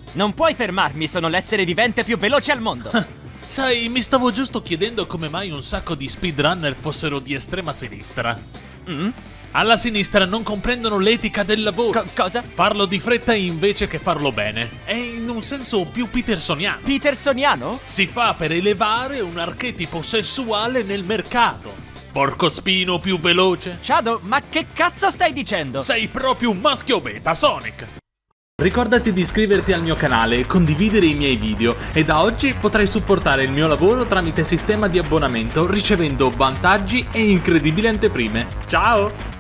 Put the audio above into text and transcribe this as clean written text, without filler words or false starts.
Non puoi fermarmi, sono l'essere vivente più veloce al mondo. Sai, mi stavo giusto chiedendo come mai un sacco di speedrunner fossero di estrema sinistra. Alla sinistra non comprendono l'etica del lavoro. Cosa? Farlo di fretta invece che farlo bene. È in un senso più petersoniano. Petersoniano? Si fa per elevare un archetipo sessuale nel mercato. Porco spino più veloce. Shadow, ma che cazzo stai dicendo? Sei proprio un maschio beta, Sonic. Ricordati di iscriverti al mio canale e condividere i miei video e da oggi potrai supportare il mio lavoro tramite sistema di abbonamento ricevendo vantaggi e incredibili anteprime. Ciao!